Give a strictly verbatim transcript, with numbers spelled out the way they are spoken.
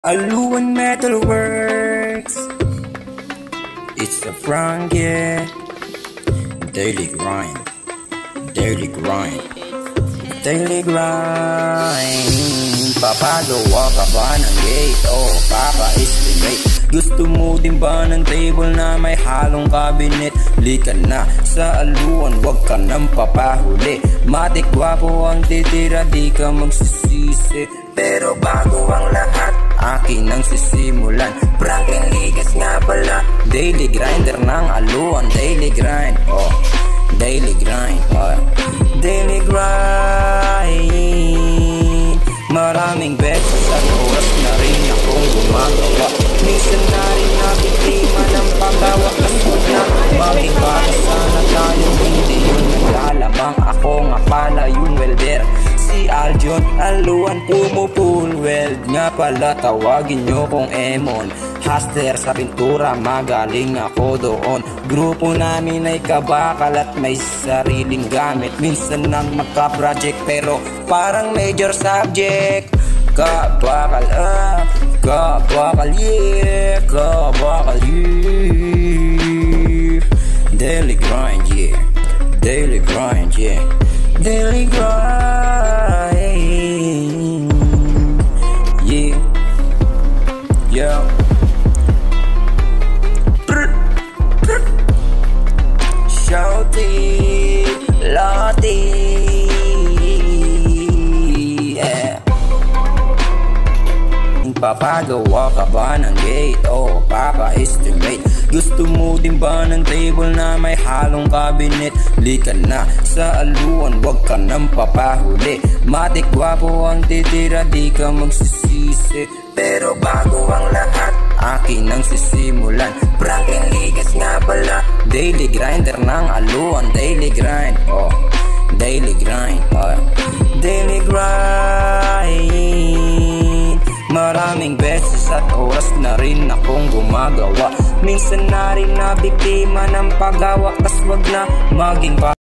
Aluan Metal Works. It's the front, yeah. Daily grind, daily grind, daily grind. Papagawa ka ba ng gate o papa-estimate? Gusto mo din ba ng table na may halong cabinet? Lika na sa aluan, wag ka nang papahuli. Matik gwapo ang titira, di ka magsisisi. Pero bago ang lahat, akin ang sisimulan. Franklin Ligas nga pala, daily grinder ng aluan. Daily grind, oh, daily grind, oh, daily grind. Maraming beses at oras na rin akong gumagawa. Minsan na rin nabiktima ng paggawa. Kasod na maging bata, sana tayo hindi yun naglalamang. Ako nga pala yung welder, si Aljon, aluan pumupul weld. Nga pala tawagin nyo kong Emon. Haster sa pintura, magaling ako doon. Grupo namin ay kabakal at may sariling gamit. Minsan nang magka-project pero parang major subject. Kabakal ah, kabakal yeah, kabakal yeah. Daily grind yeah, daily grind yeah, daily grind yeah, yeah. Shouty, Lottie, yeah. Papagawa ka ba ng gate o papa-estimate? Gusto mo din ba ng table na may halong cabinet? Lika na sa aluan, wag ka nang papahuli. Matik gwapo ang titira, di ka magsisisi. Pero bago ang lahat, akin ang sisimulan. Franklin Ligas nga pala, daily grinder ng aluan. Daily grind, oh, daily grind, oh, daily grind. Maraming beses at oras na rin akong gumagawa. Minsan na rin nabiktima ng paggawa. Tas wag na maging